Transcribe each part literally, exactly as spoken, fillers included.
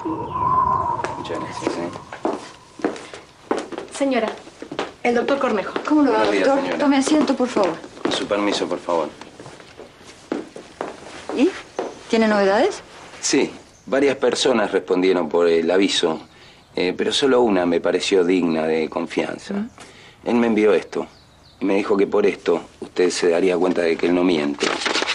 Muchas gracias, ¿eh? Señora, el doctor Cornejo. ¿Cómo lo va, Buenos días, doctor? señora. Tome asiento, por favor. Con su permiso, por favor. ¿Y? ¿Tiene novedades? Sí, varias personas respondieron por el aviso, eh, pero solo una me pareció digna de confianza. ¿Mm? Él me envió esto y me dijo que por esto usted se daría cuenta de que él no miente.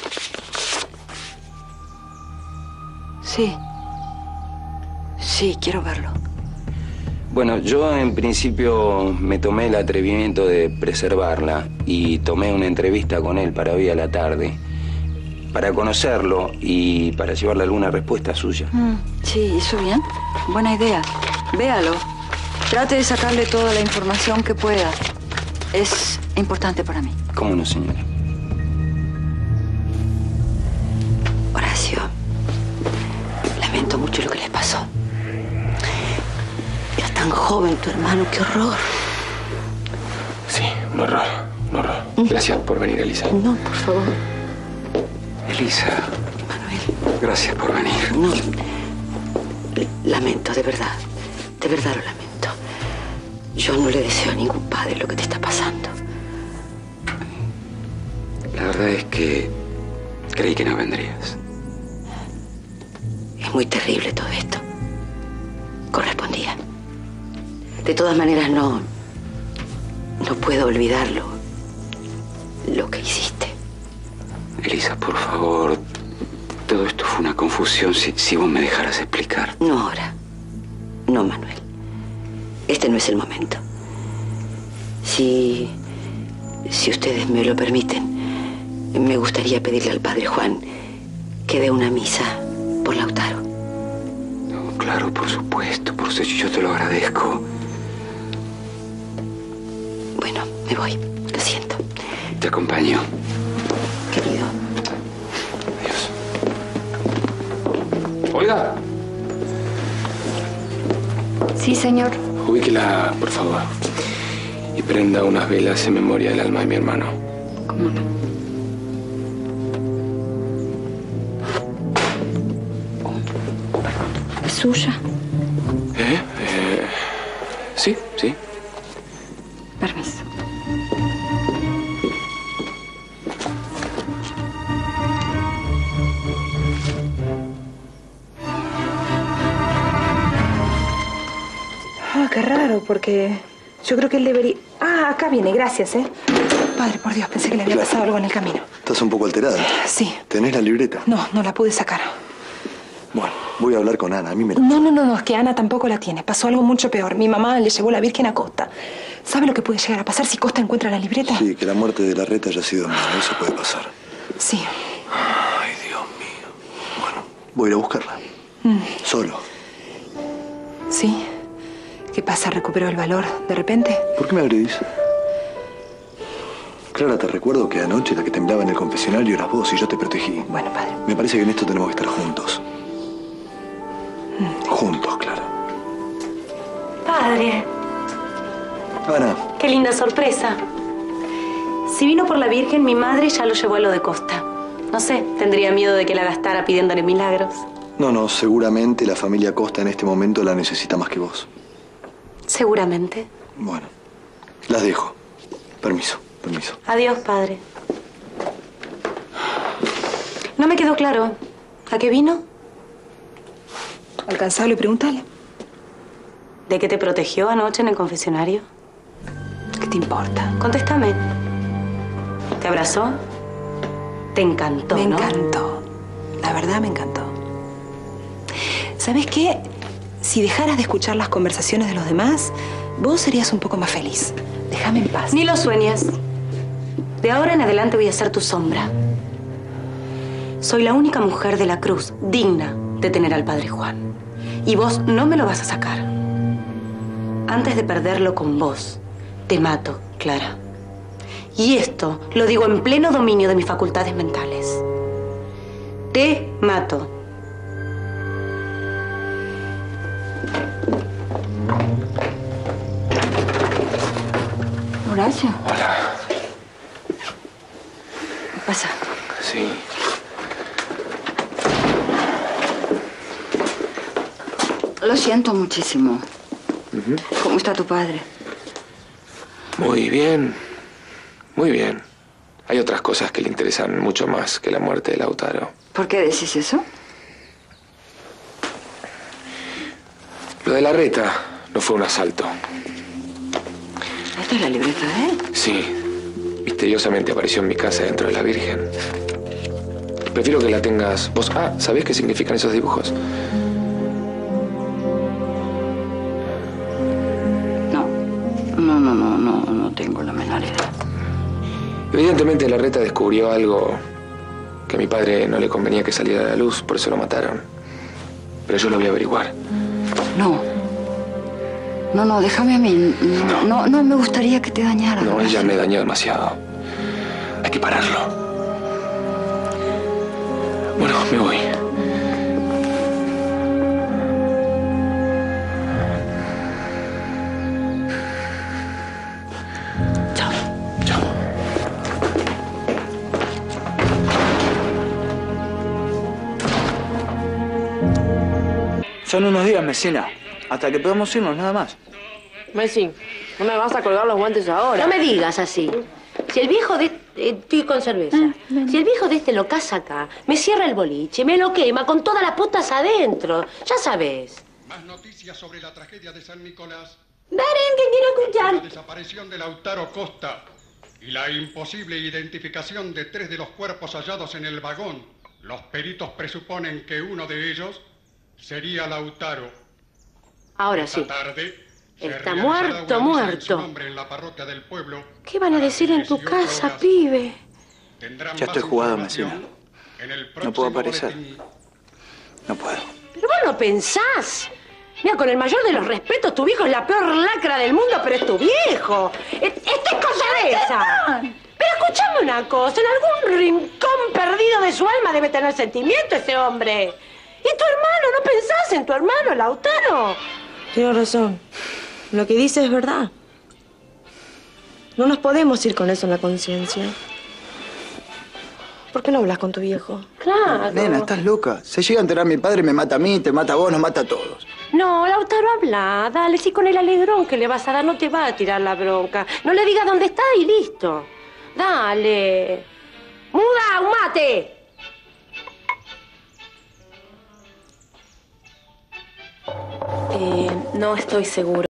Sí. Sí, quiero verlo. Bueno, yo en principio me tomé el atrevimiento de preservarla y tomé una entrevista con él para hoy a la tarde, para conocerlo y para llevarle alguna respuesta suya. Mm, sí, hizo bien. Buena idea. Véalo. Trate de sacarle toda la información que pueda. Es importante para mí. ¿Cómo no, señora? Horacio, lamento mucho lo que les pasó. Era tan joven tu hermano, qué horror. Sí, un horror, un horror. Gracias por venir, Elisa. No, por favor. Elisa. Manuel. Gracias por venir. No. Lamento, de verdad. De verdad lo lamento. Yo no le deseo a ningún padre lo que te está pasando. La verdad es que creí que no vendrías. Es muy terrible todo esto. Correspondía. De todas maneras, no... No puedo olvidarlo. Lo que hiciste. Elisa, por favor. Todo esto fue una confusión. Si, si vos me dejaras explicar. No ahora. No, Manuel. Este no es el momento. Si... Si ustedes me lo permiten, me gustaría pedirle al padre Juan que dé una misa por Lautaro. No, claro, por supuesto. Por eso yo te lo agradezco. Bueno, me voy. Lo siento. Te acompaño. Querido. Adiós. Olga. Sí, señor. Ubíquela, por favor. Y prenda unas velas en memoria del alma de mi hermano. ¿Cómo no? ¿Es suya? ¿Eh? eh sí, sí. Permiso. Ah, qué raro, porque yo creo que él debería... Ah, acá viene, gracias, ¿eh? Padre, por Dios, pensé que le había Claro. pasado algo en el camino. Estás un poco alterada. Sí. ¿Tenés la libreta? No, no la pude sacar. Bueno, voy a hablar con Ana. A mí me... No, no, no, no, es que Ana tampoco la tiene. Pasó algo mucho peor. Mi mamá le llevó la Virgen a Costa. ¿Sabe lo que puede llegar a pasar si Costa encuentra la libreta? Sí, que la muerte de la reta haya sido mía. Eso puede pasar. Sí. Ay, Dios mío. Bueno, voy a ir a buscarla. Mm. Solo. ¿Sí? ¿Qué pasa? ¿Recuperó el valor de repente? ¿Por qué me agredís? Clara, te recuerdo que anoche la que temblaba en el confesionario eras vos y yo te protegí. Bueno, padre. Me parece que en esto tenemos que estar juntos. Mm. Juntos, Clara. Padre, Ana, qué linda sorpresa. Si vino por la Virgen, mi madre ya lo llevó a lo de Costa. No sé, tendría miedo de que la gastara pidiéndole milagros. no, no, seguramente la familia Costa en este momento la necesita más que vos. Seguramente. Bueno, las dejo. Permiso, permiso. Adiós, padre. No me quedó claro. ¿A qué vino? Alcanzalo y preguntale. ¿De qué te protegió anoche en el confesionario? ¿Qué te importa? Contéstame. ¿Te abrazó? Te encantó, Me ¿no? encantó. La verdad me encantó. ¿Sabes qué? Si dejaras de escuchar las conversaciones de los demás, vos serías un poco más feliz. Déjame en paz. Ni lo sueñes. De ahora en adelante voy a ser tu sombra. Soy la única mujer de la cruz digna de tener al padre Juan. Y vos no me lo vas a sacar. Antes de perderlo con vos, te mato, Clara. Y esto lo digo en pleno dominio de mis facultades mentales. Te mato. Horacio. Hola. ¿Qué pasa? Sí. Lo siento muchísimo. Uh-huh. ¿Cómo está tu padre? Muy bien, muy bien. Hay otras cosas que le interesan mucho más que la muerte de Lautaro. ¿Por qué decís eso? Lo de la reta no fue un asalto. ¿Esta es la libreta de él? Sí. Misteriosamente apareció en mi casa dentro de la Virgen. Prefiero que la tengas vos. Ah, ¿sabés qué significan esos dibujos? No. No, no, no, no, no tengo la menor idea. Evidentemente la reta descubrió algo que a mi padre no le convenía que saliera a la luz, por eso lo mataron. Pero yo lo voy a averiguar. No. No, no, déjame a mí. No, no, no me gustaría que te dañara. No, ella me dañó demasiado. Hay que pararlo. Bueno, me voy. Chao. Chao. Son unos días, Mesina. Hasta que podamos irnos, nada más. Messi, no me vas a colgar los guantes ahora. No me digas así. Si el viejo de... Eh, estoy con cerveza. Si el viejo de este lo casa acá, me cierra el boliche, me lo quema con todas las putas adentro. Ya sabes. Más noticias sobre la tragedia de San Nicolás. Daren, que quiero escuchar. La desaparición de Lautaro Costa y la imposible identificación de tres de los cuerpos hallados en el vagón. Los peritos presuponen que uno de ellos sería Lautaro. Ahora Esta sí. tarde se Está realizará muerto, una misa en su muerto. nombre en la parroquia del pueblo. ¿Qué van a decir en tu casa, pibe? Tendrán Ya más estoy jugado, información Mesina. en el No próximo puedo aparecer. boletín. No puedo. Pero vos no pensás. Mira, con el mayor de los respetos, tu viejo es la peor lacra del mundo, pero es tu viejo. Es- Esta es cosa de esa. Pero escúchame una cosa, en algún rincón perdido de su alma debe tener sentimiento ese hombre. ¿Y tu hermano? ¿No pensás en tu hermano, Lautaro? Tienes razón. Lo que dice es verdad. No nos podemos ir con eso en la conciencia. ¿Por qué no hablas con tu viejo? Claro. Nena, estás loca. Se llega a enterar mi padre, me mata a mí, te mata a vos, nos mata a todos. No, Lautaro, habla. Dale, si con el alegrón que le vas a dar no te va a tirar la bronca. No le digas dónde está y listo. Dale. ¡Muda, un mate! Eh, no estoy seguro.